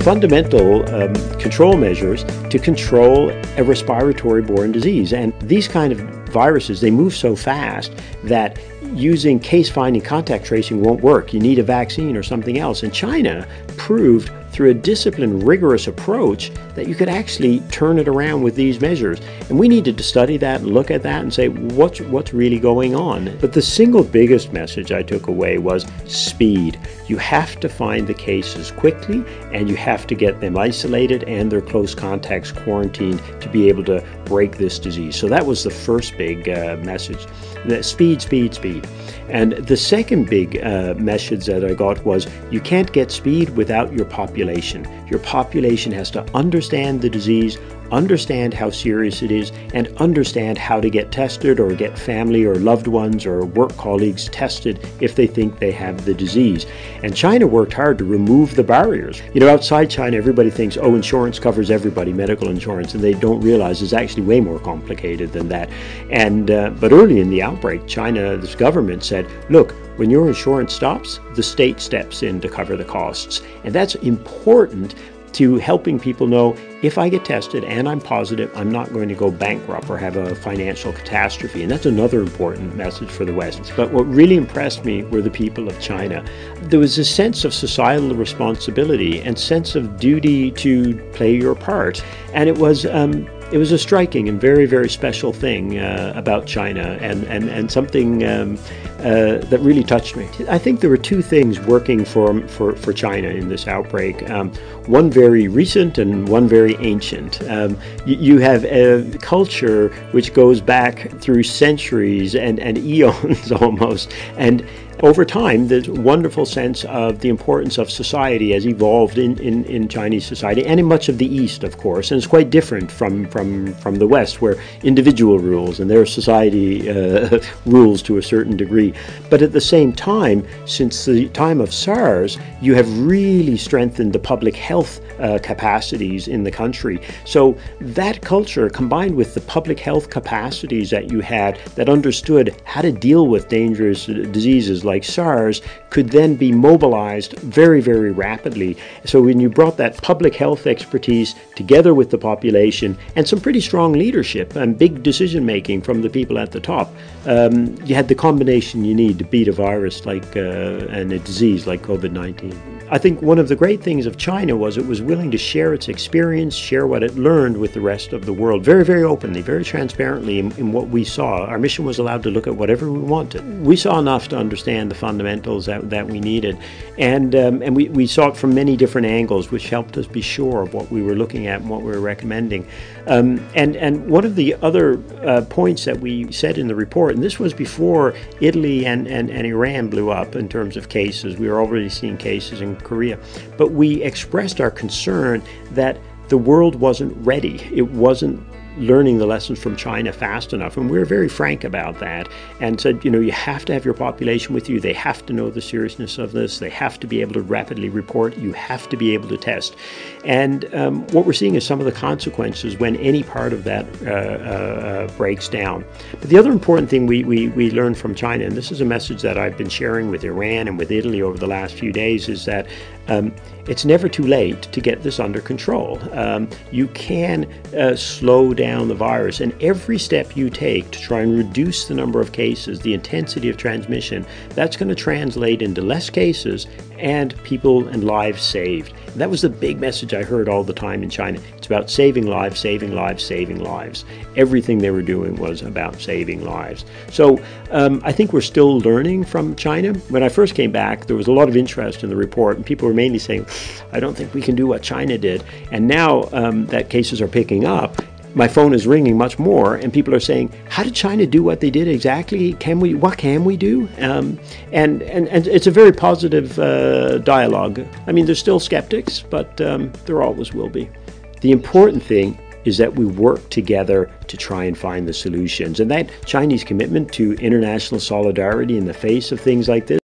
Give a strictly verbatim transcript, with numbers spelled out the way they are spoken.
fundamental um, control measures to control a respiratory-borne disease. And these kind of viruses, they move so fast that using case-finding contact tracing won't work. You need a vaccine or something else. And China proved through a disciplined, rigorous approach that you could actually turn it around with these measures. And we needed to study that and look at that and say, what's, what's really going on? But the single biggest message I took away was speed. You have to find the cases quickly, and you have to get them isolated and their close contacts quarantined to be able to break this disease. So that was the first big uh, message. The speed, speed, speed. And the second big uh, message that I got was you can't get speed without your population. Your population has to understand the disease, understand how serious it is, and understand how to get tested or get family or loved ones or work colleagues tested if they think they have the disease. And China worked hard to remove the barriers. You know, outside China, everybody thinks, oh, insurance covers everybody, medical insurance, and they don't realize it's actually way more complicated than that. And uh, but early in the outbreak, China's government said, look, when your insurance stops, the state steps in to cover the costs. And that's important to helping people know, if I get tested and I'm positive, I'm not going to go bankrupt or have a financial catastrophe. And that's another important message for the West. But what really impressed me were the people of China. There was a sense of societal responsibility and sense of duty to play your part. And it was um, it was a striking and very, very special thing uh, about China, and, and, and something um, uh, that really touched me. I think there were two things working for, for, for China in this outbreak. Um, one very recent and one very ancient. Um, you, you have a culture which goes back through centuries and, and eons almost. And over time, this wonderful sense of the importance of society has evolved in, in, in Chinese society, and in much of the East, of course. And it's quite different from, from, from the West, where individual rules and their society uh, rules to a certain degree. But at the same time, since the time of SARS, you have really strengthened the public health uh, capacities in the country. So that culture, combined with the public health capacities that you had that understood how to deal with dangerous diseases like SARS, could then be mobilized very, very rapidly. So when you brought that public health expertise together with the population and some pretty strong leadership and big decision making from the people at the top, um, you had the combination you need to beat a virus like uh, and a disease like COVID nineteen. I think one of the great things of China was it was willing to share its experience, share what it learned with the rest of the world, very, very openly, very transparently in, in what we saw. Our mission was allowed to look at whatever we wanted. We saw enough to understand the fundamentals that, that we needed, and um, and we, we saw it from many different angles, which helped us be sure of what we were looking at and what we were recommending. Um, and, and one of the other uh, points that we said in the report, and this was before Italy and, and, and Iran blew up in terms of cases, we were already seeing cases in Korea, but we expressed our concern that the world wasn't ready. It wasn't learning the lessons from China fast enough. And we were very frank about that and said, you know, you have to have your population with you. They have to know the seriousness of this. They have to be able to rapidly report. You have to be able to test. And um, what we're seeing is some of the consequences when any part of that uh, uh, breaks down. But the other important thing we, we, we learned from China, and this is a message that I've been sharing with Iran and with Italy over the last few days, is that um, it's never too late to get this under control. Um, you can uh, slow down the virus, and every step you take to try and reduce the number of cases, the intensity of transmission, that's going to translate into less cases and people and lives saved. And that was the big message I heard all the time in China. It's about saving lives, saving lives, saving lives. Everything they were doing was about saving lives. So um, I think we're still learning from China. When I first came back, there was a lot of interest in the report, and people were mainly saying, I don't think we can do what China did. And now um, that cases are picking up, my phone is ringing much more, and people are saying, how did China do what they did exactly? Can we, what can we do? Um, and, and, and it's a very positive uh, dialogue. I mean, there's still skeptics, but um, there always will be. The important thing is that we work together to try and find the solutions. And that Chinese commitment to international solidarity in the face of things like this